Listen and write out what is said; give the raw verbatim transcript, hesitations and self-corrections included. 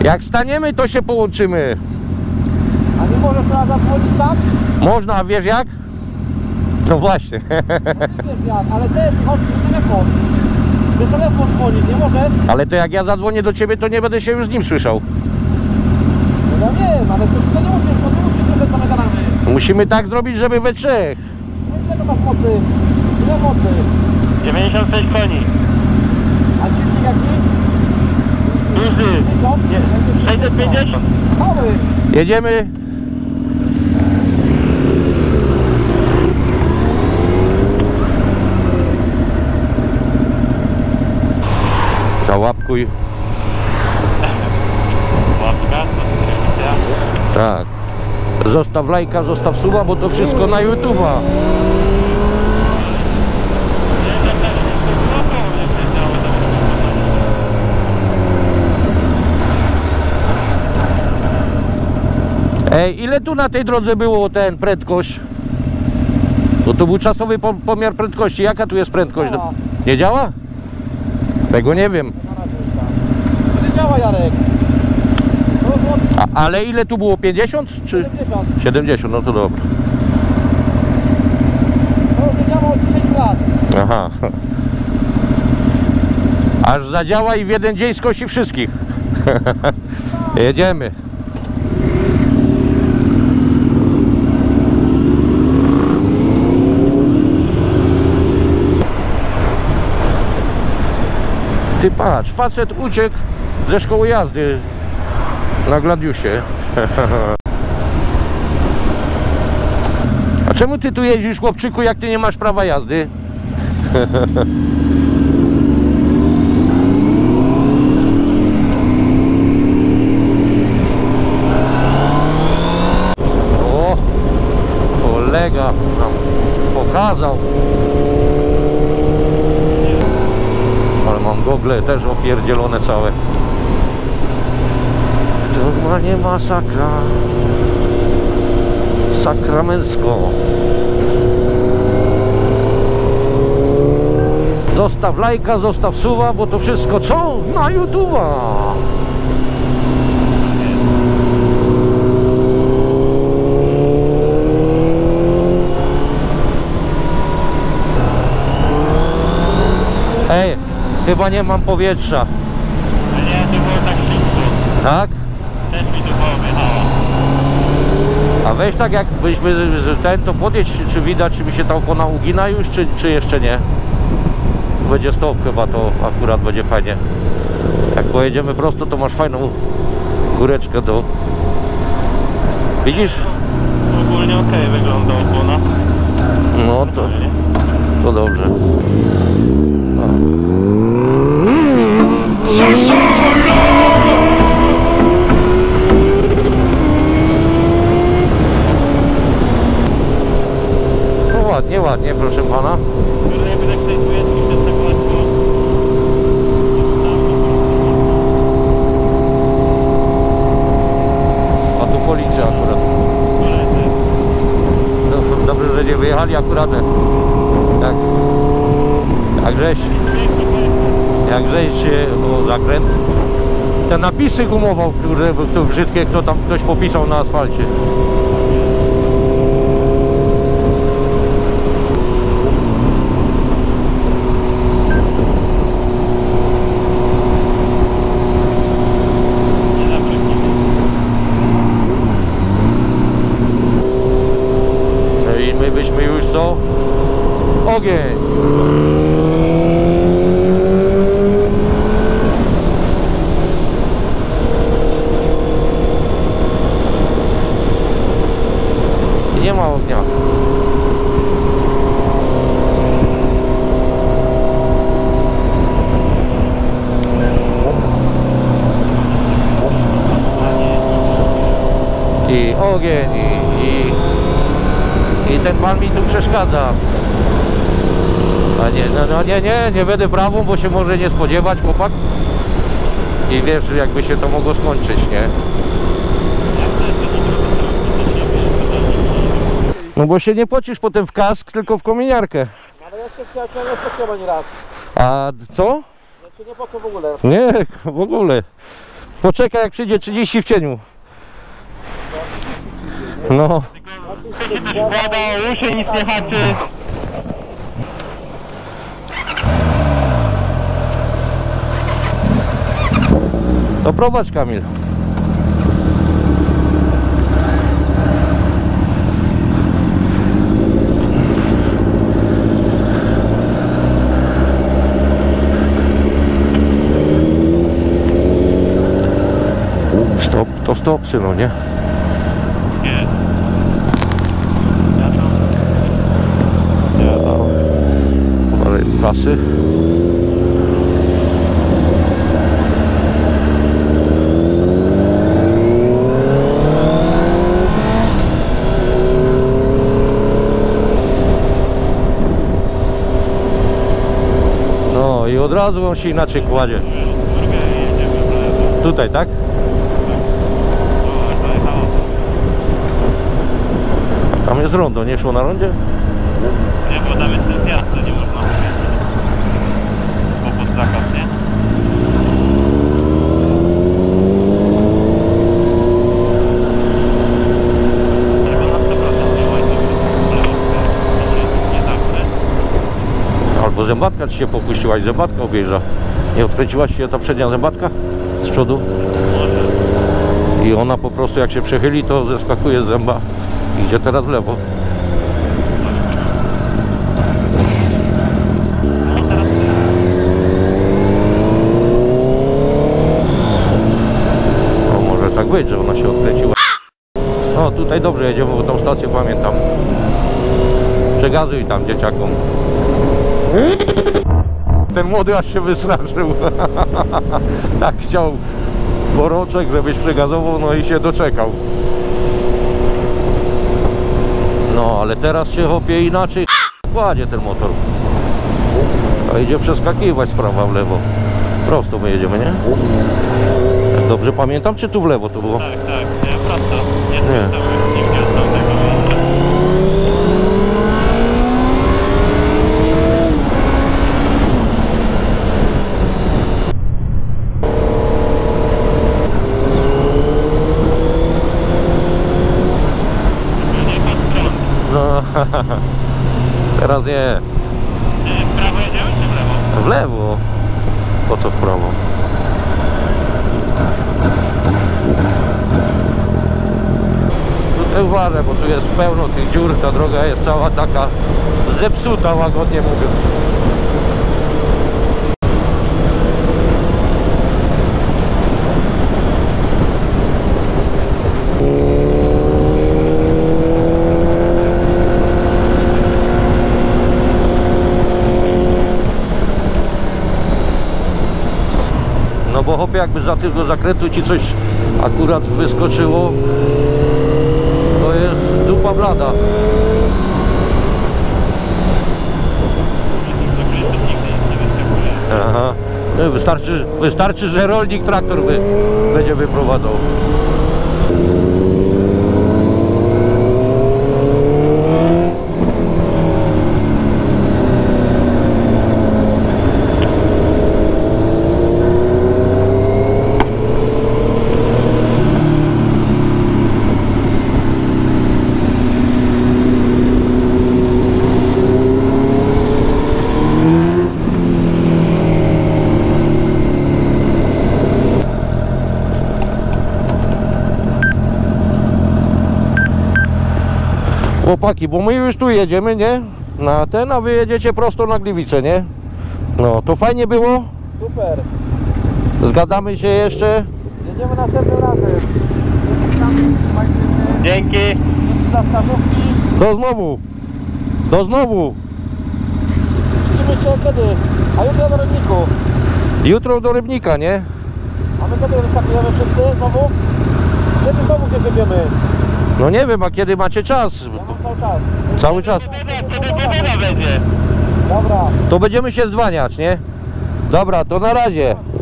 Jak staniemy, to się połączymy. A nie możesz teraz zadzwonić tak? Można, a wiesz jak? No właśnie. No wiesz jak, ale też chodź na telefon. Do telefon dzwonić, nie możesz? Ale to jak ja zadzwonię do ciebie, to nie będę się już z nim słyszał. No ja wiem, ale to, to nie musisz, to nie musisz słyszeć same kanamy. Musimy tak zrobić, żeby we trzech. No ile to masz mocy? Ile mocy? dziewięćdziesiąt sześć koni. A silnik jaki? Duży. sześćset pięćdziesiąt. Mały. Jedziemy. Załapkuj. Łapka. Tak. Zostaw lajka, zostaw suba, bo to wszystko na YouTube'a. Ej, ile tu na tej drodze było ten prędkość? Bo to był czasowy po pomiar prędkości. Jaka tu jest prędkość? Działa. Nie działa? Tego nie wiem. To nie działa, Jarek. A, ale ile tu było? pięćdziesiąt? Czy siedemdziesiąt. siedemdziesiąt? No to dobra. To już nie działa od dziesięciu lat. Aha. Aż zadziała i w jeden dzień skosi wszystkich. Jedziemy. Ty patrz, facet uciekł ze szkoły jazdy na Gladiusie. A czemu ty tu jeździsz, chłopczyku, jak ty nie masz prawa jazdy? O, kolega nam pokazał. Ale mam gogle też opierdzielone całe. Normalnie masakra. Sakramencko. Zostaw lajka, zostaw suba, bo to wszystko co? Na YouTube'a. Ej, chyba nie mam powietrza. A nie, to było tak szybko. Tak? Też mi to powyjechało. A weź tak, jakbyśmy że ten, to podjedź, czy widać, czy mi się ta opona ugina już, czy, czy jeszcze nie? Będzie stop chyba, to akurat będzie fajnie. Jak pojedziemy prosto, to masz fajną góreczkę do... Widzisz? Ogólnie okej okay wygląda opona. No to, to dobrze. No ładnie, ładnie, proszę pana. Kurde, jakby tak tej dwójeczki też tak łatwo. A tu policja akurat. Koledzy. No, dobrze, że nie wyjechali akurat. Jak, jak żeś, jak żeś się o zakręt. Te napisy gumował, które to brzydkie, kto tam ktoś popisał na asfalcie. I my byśmy już co? Ogień! Nie ma ognia. I ogień, i, i, i ten pan mi tu przeszkadza. A nie, no, no nie, nie, nie będę prawą, bo się może nie spodziewać, chłopak. I wiesz, jakby się to mogło skończyć, nie? No bo się nie pocisz potem w kask, tylko w kominiarkę. Ale jeszcze się nie pociąłem ani raz. A co? Ja się nie pociął w ogóle. Nie, w ogóle. Poczekaj jak przyjdzie trzydzieści w cieniu. No. Woda, uszy, nic nie haczy. To prowadź, Kamil. Stop, to stop, synu, nie? Nie. Ja to... Ale pasy. No i od razu on się inaczej kładzie. Tutaj, tak? A tam jest rondo, nie szło na rondzie? Nie, bo tam jest ten zjazd, to nie można powiedzieć. Bo pod zakaz, nie? Tylko na sto procent nie łańcuch, nie zawsze. Albo zębatka ci się popuściła i zębatka objeżdża. Nie odkręciłaś się ta przednia zębatka z przodu? Może. I ona po prostu jak się przechyli, to zeskakuje z zęba. Idzie teraz w lewo. No teraz No może tak być, że ona się odkręciła. No tutaj dobrze jedziemy, bo tą stację pamiętam. Przegazuj tam dzieciakom. Ten młody aż się wystraszył. Tak chciał boroczek, żebyś przegazował, no i się doczekał. No ale teraz się chłopie inaczej kładzie ten motor. A idzie przeskakiwać z prawa w lewo. Prosto my jedziemy, nie? Jak dobrze pamiętam, czy tu w lewo to było? tak, tak, nie, prosto. Nie, Nie. nie. Nigdzie od tamtego miejsca. Nie pod prąd. No, teraz nie. Czy w prawo jedziemy, czy w lewo? W lewo. Po co w prawo? Tutaj uważaj, bo tu jest pełno tych dziur, ta droga jest cała taka zepsuta, łagodnie mówiąc. No bo chłopie, jakby za tego zakrętu ci coś akurat wyskoczyło, to jest dupa blada. Zakrętów nigdy nic nie wyskakuje. Aha. No, Wystarczy, wystarczy, że rolnik traktor by, będzie wyprowadzał. Chłopaki, bo my już tu jedziemy, nie? Na ten, a wy jedziecie prosto na Gliwice, nie? No, to fajnie było. Super. Zgadamy się jeszcze. Jedziemy następnym razem. Dzięki. Za wskazówki. Do znowu. Do znowu. Widzimy się kiedy? A jutro do Rybniku. Jutro do Rybnika, nie? A my kiedy wyskakujemy wszyscy znowu? Kiedy znowu gdzie będziemy? No nie wiem, a kiedy macie czas? Ja mam cały czas. Cały czas. Kiedy pogoda będzie? Dobra. To będziemy się zwaniać, nie? Dobra, to na razie.